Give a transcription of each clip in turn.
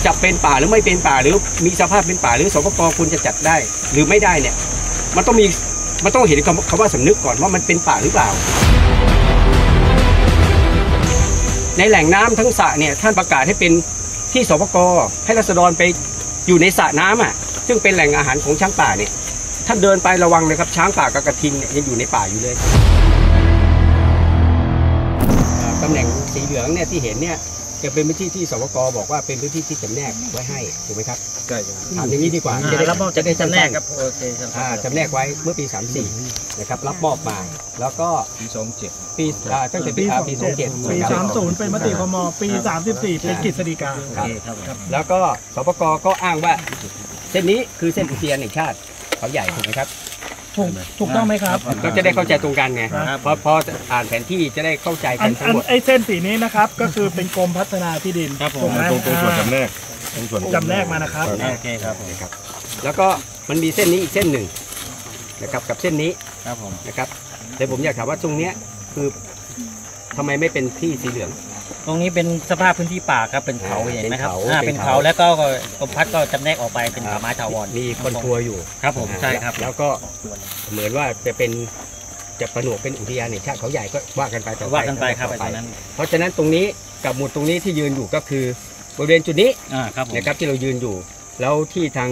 จะเป็นป่าหรือไม่เป็นป่าหรือมีสภาพเป็นป่าหรือสปก.ควรจะจัดได้หรือไม่ได้เนี่ยมันต้องเห็นคำว่าสำนึกก่อนว่ามันเป็นป่าหรือเปล่าในแหล่งน้ำทั้งสระเนี่ยท่านประกาศให้เป็นที่สปก.ให้ราษฎรไปอยู่ในสระน้ำซึ่งเป็นแหล่งอาหารของช้างป่าเนี่ยท่านเดินไประวังเลยครับช้างป่ากับกระทิงเนี่ยยังอยู่ในป่าอยู่เลยตำแหน่งสีเหลืองเนี่ยที่เห็นเนี่ยจะเป็นพื้นที่ที่สปก.บอกว่าเป็นพื้นที่ที่จำแนกไว้ให้ถูกไหไหมครับใช่ครับถามอย่างนี้ดีกว่าจะได้จำแนกครับโอเคจำแนกไว้เมื่อปี34นะครับรับมอบมาแล้วก็ปี27ปีตั้งแต่ปี27ปี 30เป็นมติคม.ปี34เป็นกฤษฎีกาครับแล้วก็สปก.ก็อ้างว่าเส้นนี้คือเส้นอุทยานแห่งชาติเขาใหญ่ถูกไหมครับถูกต้องไหมครับก็จะได้เข้าใจตรงกันไงพออ่านแผนที่จะได้เข้าใจกันทั้งหมดไอ้เส้นสีนี้นะครับก็คือเป็นกรมพัฒนาที่ดินตรงส่วนจำแนกมานะครับโอเคครับแล้วก็มันมีเส้นนี้อีกเส้นหนึ่งนะครับกับเส้นนี้นะครับแต่ผมอยากถามว่าตรงนี้คือทำไมไม่เป็นที่สีเหลืองตรงนี้เป็นสภาพพื้นที่ป่าครับเป็นเขาเห็นไหมครับเป็นเขาแล้วก็กรมพัฒน์ก็จำแนกออกไปเป็นป่าไม้ถาวรมีคนทัวร์อยู่ครับผมใช่ครับแล้วก็เหมือนว่าจะผนวกเป็นอุทยานแห่งชาติเขาใหญ่ก็ว่ากันไปต่อไปครับเพราะฉะนั้นตรงนี้กับหมุดตรงนี้ที่ยืนอยู่ก็คือบริเวณจุดนี้นะครับที่เรายืนอยู่แล้วที่ทาง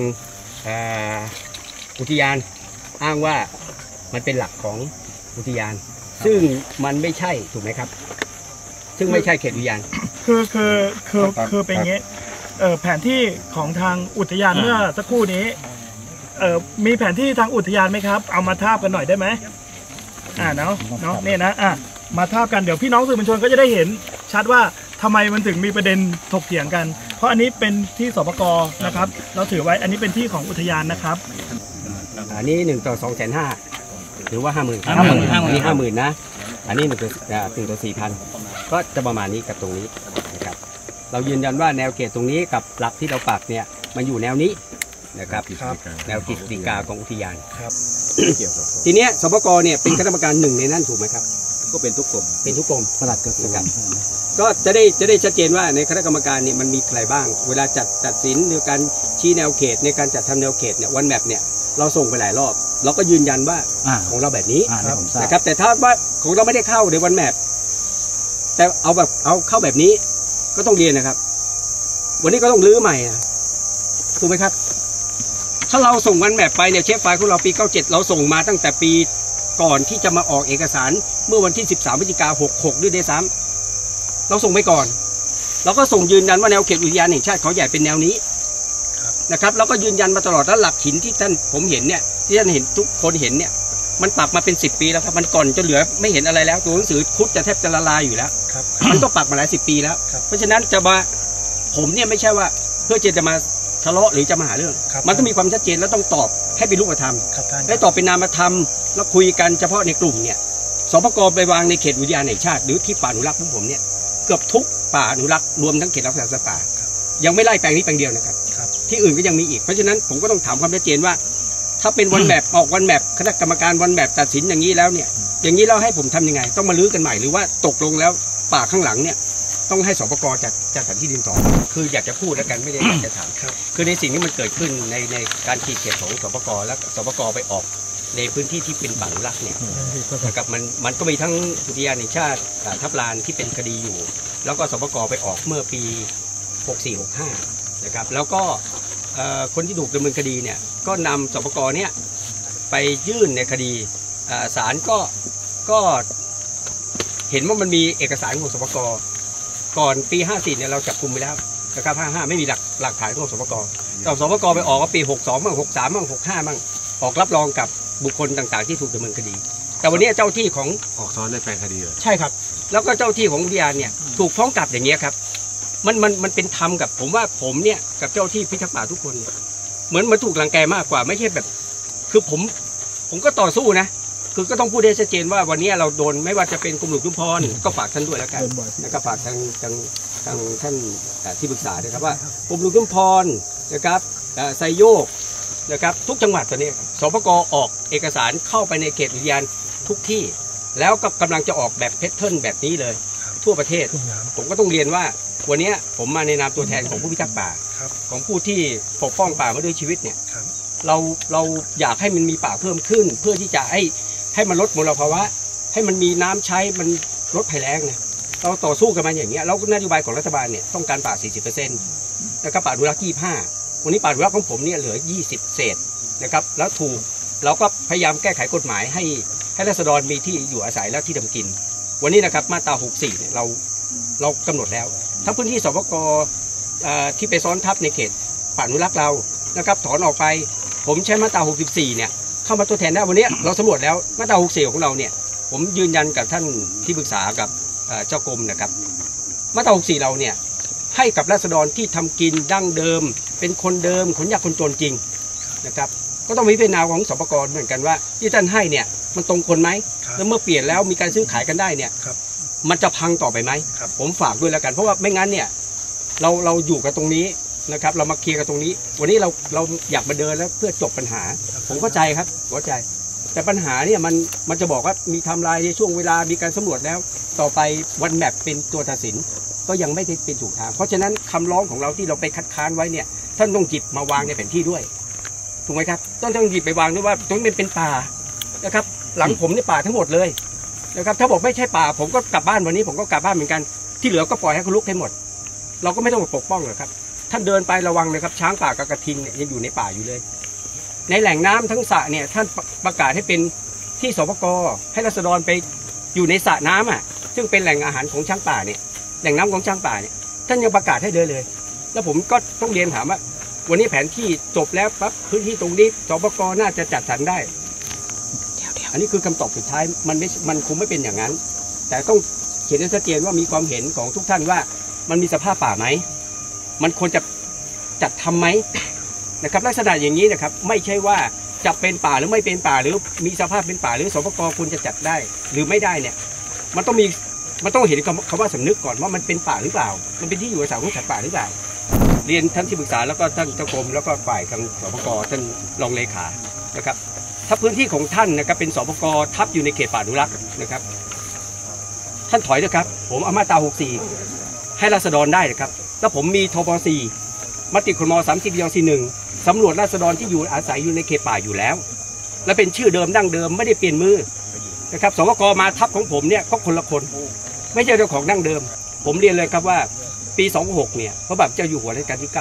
อุทยานอ้างว่ามันเป็นหลักของอุทยานซึ่งมันไม่ใช่ถูกไหมครับซึ่งไม่ใช่เขตอุทยานคือเป็นอย่างนี้แผนที่ของทางอุทยานเมื่อสักครู่นี้มีแผนที่ทางอุทยานไหมครับเอามาทาบกันหน่อยได้ไหมเนาะเนี่ยนะมาทาบกันเดี๋ยวพี่น้องสื่อมวลชนก็จะได้เห็นชัดว่าทำไมมันถึงมีประเด็นถกเถียงกันเพราะอันนี้เป็นที่สปก.นะครับเราถือไว้อันนี้เป็นที่ของอุทยานนะครับอันนี้1 ต่อ 250,000หรือว่า50,000อันนี้50,000นะอันนี้1 ต่อ 4,000ก็จะประมาณนี้กับตรงนี้นะครับเรายืนยันว่าแนวเขตตรงนี้กับหลักที่เราปักเนี่ยมันอยู่แนวนี้นะครับแนวกฤษฎีกาของอุทยานครับทีนี้สปก.เนี่ยเป็นคณะกรรมการหนึ่งในนั้นถูกไหมครับก็เป็นทุกกรมปลัดกระทรวงก็จะได้ชัดเจนว่าในคณะกรรมการเนี่ยมันมีใครบ้างเวลาตัดสินในการชี้แนวเขตในการจัดทำแนวเขตเนี่ยวันแมปเนี่ยเราส่งไปหลายรอบเราก็ยืนยันว่าของเราแบบนี้นะครับแต่ถ้าว่าของเราไม่ได้เข้าในวันแมปแต่เอาเข้าแบบนี้ก็ต้องเรียนนะครับวันนี้ก็ต้องรื้อใหม่ถูกไหมครับถ้าเราส่งวันแมปไปเนี่ยเชฟไฟล์ของเราปี97เราส่งมาตั้งแต่ปีก่อนที่จะมาออกเอกสารเมื่อวันที่13 พฤศจิกายน 66ด้วยซ้ำเราส่งไปก่อนเราก็ส่งยืนยันว่าแนวเขตอุทยานแห่งชาติเขาใหญ่เป็นแนวนี้นะครับแล้วก็ยืนยันมาตลอดแล้วหลักหินที่ผมเห็นเนี่ยที่ท่านเห็นทุกคนเห็นเนี่ยมันปักมาเป็น10 ปีแล้วครับมันก่อนจะเหลือไม่เห็นอะไรแล้วตัวหนังสือคุดจะแทบจะละลายอยู่แล้วมันก็ปักมาหลาย10 ปีแล้วเพราะฉะนั้นจะมาผมเนี่ยไม่ใช่ว่าเพื่อจะมาทะเลาะหรือจะมาหาเรื่องมันต้องมีความชัดเจนแล้วต้องตอบให้เป็นรูปธรรมได้ตอบเป็นนามธรรมแล้วคุยกันเฉพาะในกลุ่มเนี่ยสปก.ไปวางในเขตอุทยานแห่งชาติหรือที่ป่าอนุรักษ์ของผมเนี่ยเกือบทุกป่าอนุรักษ์รวมทั้งเขตรักษาสัตว์ป่ายังไม่ไล่แปลงนี้แปลงเดียวนะครับที่อื่นก็ยังมีอีกเพราะฉะนั้นผมก็ต้องถามความชัดเจนว่าถ้าเป็นวันแมปออกวันแมปคณะกรรมการวันแมปตัดสินอย่างนี้แล้วเนี่ยอย่างนี้เราให้ผมทำยังไงต้องมาลื้อกันใหม่หรือว่าตกลงแล้วป่าข้างหลังเนี่ยต้องให้สปก.จัดสรรที่ดินต่อคืออยากจะพูดแล้วกันไม่ได้อยากจะถามคือในสิ่งที่มันเกิดขึ้นในการขีดเขตของสปก.แล้วสปก.ไปออกในพื้นที่ที่เป็นป่าอนุรักษ์เนี่ยนะครับมันก็มีทั้งอุทยานแห่งชาติทับลานที่เป็นคดีอยู่แล้วก็สปก.ไปออกเมื่อปี64-65นะครับแล้วก็คนที่ถูกดำเนินคดีเนี่ยก็นำสปก.เนี่ยไปยื่นในคดีศาลก็เห็นว่ามันมีเอกสารของสปก.ก่อนปี54เนี่ยเราจับกุมไปแล้วนะครับ55ไม่มีหลักฐานของสปก.แต่สปก.ไปออกว่าปี62บ้าง63บ้าง65บ้างออกรับรองกับบุคคลต่างๆที่ถูกดำเนินคดีแต่วันนี้เจ้าที่ของออกซ้อนในแปลงคดีเลยใช่ครับแล้วก็เจ้าที่ของอุทยานเนี่ยถูกฟ้องกลับอย่างเงี้ยครับมันเป็นธรรมกับผมว่าผมเนี่ยกับเจ้าที่พิทักษ์ป่าทุกคนเหมือนมันถูกรังแกมากกว่าไม่ใช่แบบคือผมก็ต่อสู้นะคือก็ต้องพูดให้ชัดเจนว่าวันนี้เราโดนไม่ว่าจะเป็นกรมหลวงชุมพรก็ฝากท่านด้วยแล้วกันนะครับฝากทางท่านที่ปรึกษาด้วยครับว่ากรมหลวงชุมพรนะครับไซโยกนะครับทุกจังหวัดตอนนี้สปก.ออกเอกสารเข้าไปในเขตอุทยานทุกที่แล้วก็กำลังจะออกแบบแพทเทิร์นแบบนี้เลยทั่วประเทศผมก็ต้องเรียนว่าวันนี้ผมมาในนามตัวแทนของผู้พิทักษ์ป่าของผู้ที่ปกป้องป่ามาด้วยชีวิตเนี่ยเราอยากให้มันมีป่าเพิ่มขึ้น เพื่อที่จะให้มันลดมลภาวะให้มันมีน้ำใช้มันลดภัยแล้งเนี่ยเราต่อสู้กันมาอย่างเงี้ยแล้วนโยบายของรัฐบาลเนี่ยต้องการป่า 40%แล้วก็ป่าอนุรักษ์ 25วันนี้ป่าอนุรักษ์ของผมเนี่ยเหลือ 20 เศษนะครับแล้วเราก็พยายามแก้ไขกฎหมายให้ราษฎรมีที่อยู่อาศัยและที่ทำกินวันนี้นะครับมาตรา 64เนี่ยเรากำหนดแล้วทั้งพื้นที่สปก.ที่ไปซ้อนทับในเขตป่าอนุรักษ์เรานะครับถอนออกไปผมใช้มาตรา 64เนี่ยเข้ามาตัวแทนได้วันนี้เราสำรวจแล้วมาตรา 64ของเราเนี่ยผมยืนยันกับท่านที่ปรึกษากับเจ้ากรมนะครับมาตรา 64เราเนี่ยให้กับราษฎรที่ทำกินดั้งเดิมเป็นคนเดิมคนยากคนจนจริงนะครับก็ต้องมีพิจารณาของสปก.เหมือนกันว่าที่ท่านให้เนี่ยมันตรงคนไหมแล้วเมื่อเปลี่ยนแล้วมีการซื้อขายกันได้เนี่ยมันจะพังต่อไปไหมผมฝากด้วยแล้วกันเพราะว่าไม่งั้นเนี่ยเราอยู่กันตรงนี้นะครับเรามาเคลียร์กันตรงนี้วันนี้เราอยากมาเดินแล้วเพื่อจบปัญหาผมเข้าใจครับเข้าใจแต่ปัญหาเนี่ยมันจะบอกว่ามีไทม์ไลน์ในช่วงเวลามีการสำรวจแล้วต่อไปวันแมปเป็นตัวตัดสินก็ยังไม่ได้เป็นถูกทางเพราะฉะนั้นคำร้องของเราที่เราไปคัดค้านไว้เนี่ยท่านต้องหยิบมาวางในแผนที่ด้วยถูกไหมครับต้องหยิบไปวางด้วยว่าตรงนี้เป็นป่านะครับหลังผมนี่ป่าทั้งหมดเลยนะครับถ้าบอกไม่ใช่ป่าผมก็กลับบ้านวันนี้ผมก็กลับบ้านเหมือนกันที่เหลือก็ปล่อยให้เขาลุกให้หมดเราก็ไม่ต้องปกป้องหรอกครับท่านเดินไประวังเลยครับช้างป่ากับกระทิงเนี่ยยังอยู่ในป่าอยู่เลยในแหล่งน้ำทั้งสระเนี่ยท่านประกาศให้เป็นที่สปก.ให้ราษฎรไปอยู่ในสระน้ำซึ่งเป็นแหล่งอาหารของช้างป่าเนี่ยแหล่งน้ำของช้างป่าเนี่ยท่านยังประกาศให้เลยแล้วผมก็ต้องเรียนถามว่าวันนี้แผนที่จบแล้วปั๊บพื้นที่ตรงนี้สปก.น่าจะจัดสรรได้อันนี้คือคำตอบสุดท้ายมันคงไม่เป็นอย่างนั้นแต่ต้องเขียนให้ชัดเจนว่ามีความเห็นของทุกท่านว่ามันมีสภาพป่าไหมมันควรจะจัดทำไหมนะครับลักษณะอย่างนี้นะครับไม่ใช่ว่าจะเป็นป่าหรือไม่เป็นป่าหรือมีสภาพเป็นป่าหรือสปก.ควรจะจัดได้หรือไม่ได้เนี่ยมันต้องเห็นคำว่าสำนึกก่อนว่ามันเป็นป่าหรือเปล่ามันเป็นที่อยู่อาศัยของสัตว์ป่าหรือเปล่าเรียนท่านที่ปรึกษาแล้วก็ท่านเจ้ากรมแล้วก็ฝ่ายทางสปก.ท่านรองเลขานะครับถ้าพื้นที่ของท่านนะครับเป็นสปก.ทับอยู่ในเขตป่าอนุรักษ์นะครับท่านถอยนะครับผมเอามาตรา 64ให้ราษฎรได้นะครับแล้วผมมีทบ4มติครม30/41สำรวจราษฎรที่อยู่อาศัยอยู่ในเขตป่าอยู่แล้วและเป็นชื่อเดิมดั้งเดิมไม่ได้เปลี่ยนมือนะครับสปก.มาทับของผมเนี่ยก็คนละคนไม่ใช่เจ้าของดั้งเดิมผมเรียนเลยครับว่าปี26เนี่ยพระบาทเจ้าอยู่หัวรัชกาลที่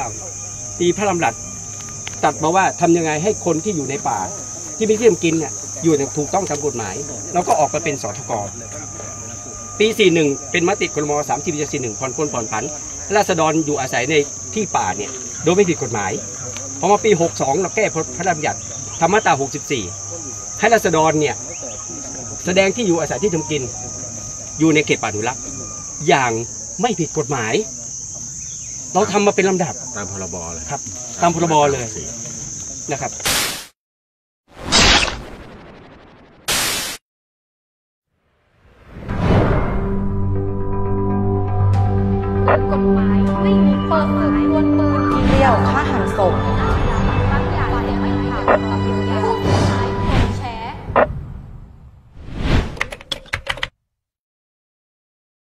9มีพระดำรัสตัดมาว่าทำยังไงให้คนที่อยู่ในป่าที่ไม่เที่ยมกินเนี่ยอยู่อย่างถูกต้องตามกฎหมายเราก็ออกมาเป็นสทก.ปี41เป็นมติครม30/41ผ่อนปลนผ่อนผันราษฎรอยู่อาศัยในที่ป่าเนี่ยโดยไม่ผิดกฎหมายพอมาปี62เราแก้พระราชบัญญัติธรรมมาตรา64ให้ราษฎรเนี่ยแสดงที่อยู่อาศัยที่ทำกินอยู่ในเขตป่าอนุรักษ์อย่างไม่ผิดกฎหมายเราทำมาเป็นลำดับตามพรบเลยครับตามพรบเลยนะครับกฎหมายไม่มีเปิดเผยล้วนปืนเดี่ยวฆ่าหันศพบางอย่างยังไม่ทำ